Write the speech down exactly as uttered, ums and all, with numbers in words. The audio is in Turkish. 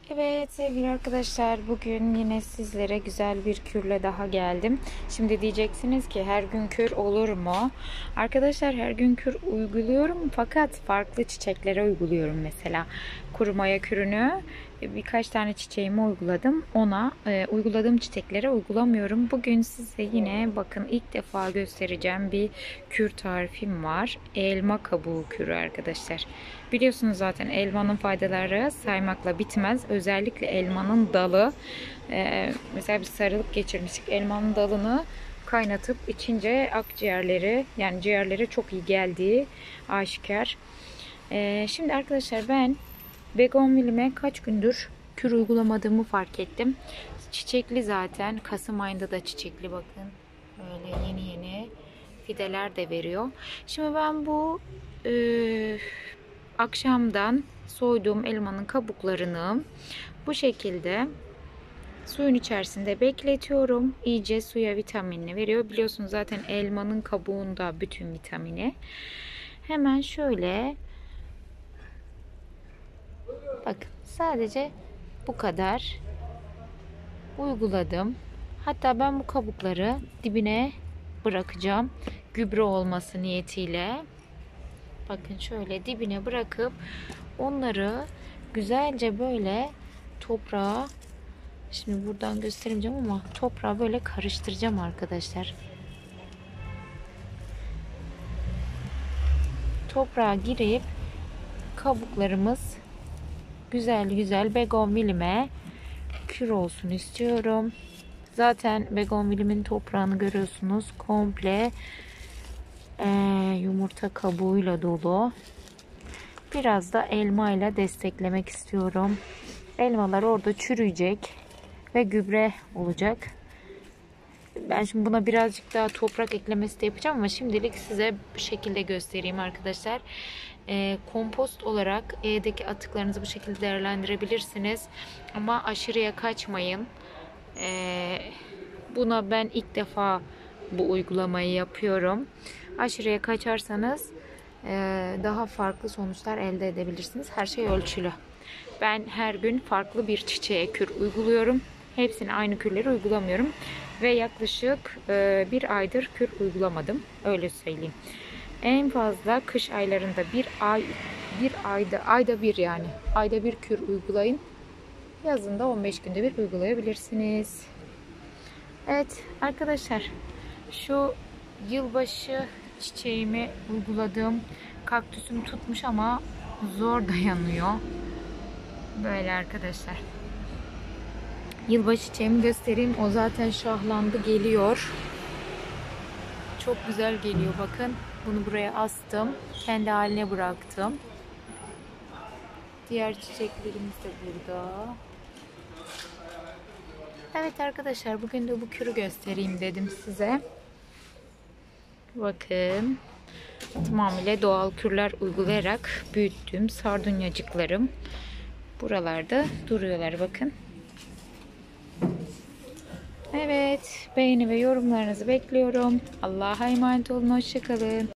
Evet sevgili arkadaşlar, bugün yine sizlere güzel bir kürle daha geldim. Şimdi diyeceksiniz ki her gün kür olur mu? Arkadaşlar, her gün kür uyguluyorum fakat farklı çiçeklere uyguluyorum. Mesela kurumaya kürünü birkaç tane çiçeğime uyguladım. Ona e, uyguladığım çiçeklere uygulamıyorum. Bugün size yine bakın ilk defa göstereceğim bir kür tarifim var. Elma kabuğu kürü arkadaşlar. Biliyorsunuz zaten elmanın faydaları saymakla bitmez. Özellikle elmanın dalı. E, mesela bir sarılık geçirmiştik. Elmanın dalını kaynatıp içince akciğerleri, yani ciğerlere çok iyi geldiği aşikar. E, şimdi arkadaşlar, ben begonvilime kaç gündür kür uygulamadığımı fark ettim. Çiçekli zaten. Kasım ayında da çiçekli, bakın. Böyle yeni yeni fideler de veriyor. Şimdi ben bu e, akşamdan soyduğum elmanın kabuklarını bu şekilde suyun içerisinde bekletiyorum. İyice suya vitaminini veriyor. Biliyorsunuz zaten elmanın kabuğunda bütün vitamini. Hemen şöyle, bakın, sadece bu kadar uyguladım. Hatta ben bu kabukları dibine bırakacağım. Gübre olması niyetiyle. Bakın şöyle dibine bırakıp onları güzelce böyle toprağa, şimdi buradan göstereceğim ama toprağa böyle karıştıracağım arkadaşlar. Toprağa girip kabuklarımız güzel güzel begonvilime kür olsun istiyorum. Zaten begonvilimin toprağını görüyorsunuz. Komple e, yumurta kabuğuyla dolu. Biraz da elma ile desteklemek istiyorum. Elmalar orada çürüyecek ve gübre olacak. Ben şimdi buna birazcık daha toprak eklemesi de yapacağım ama şimdilik size bu şekilde göstereyim arkadaşlar. E, kompost olarak evdeki atıklarınızı bu şekilde değerlendirebilirsiniz. Ama aşırıya kaçmayın. E, buna ben ilk defa bu uygulamayı yapıyorum. Aşırıya kaçarsanız e, daha farklı sonuçlar elde edebilirsiniz. Her şey ölçülü. Ben her gün farklı bir çiçeğe kür uyguluyorum. Hepsine aynı kürleri uygulamıyorum. Ve yaklaşık e, bir aydır kür uygulamadım. Öyle söyleyeyim. En fazla kış aylarında bir ay, bir ayda, ayda bir yani. Ayda bir kür uygulayın. Yazında on beş günde bir uygulayabilirsiniz. Evet arkadaşlar, şu yılbaşı çiçeğimi uyguladığım kaktüsüm tutmuş ama zor dayanıyor. Böyle arkadaşlar. Yılbaşı çiçeğimi göstereyim. O zaten şahlandı, geliyor. Çok güzel geliyor, bakın. Bunu buraya astım. Kendi haline bıraktım. Diğer çiçeklerimiz de burada. Evet arkadaşlar, bugün de bu kürü göstereyim dedim size. Bakın. Tamamıyla doğal kürler uygulayarak büyüttüğüm sardunyacıklarım buralarda duruyorlar, bakın. Evet, beğeni ve yorumlarınızı bekliyorum. Allah'a emanet olun. Hoşça kalın.